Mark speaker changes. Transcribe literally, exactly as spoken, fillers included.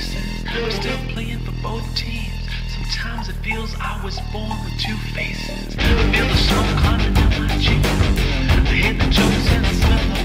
Speaker 1: places. I'm still playing for both teams. Sometimes it feels I was born with two faces. I feel the smoke climbing down my cheek. I hear the jokes and the smell of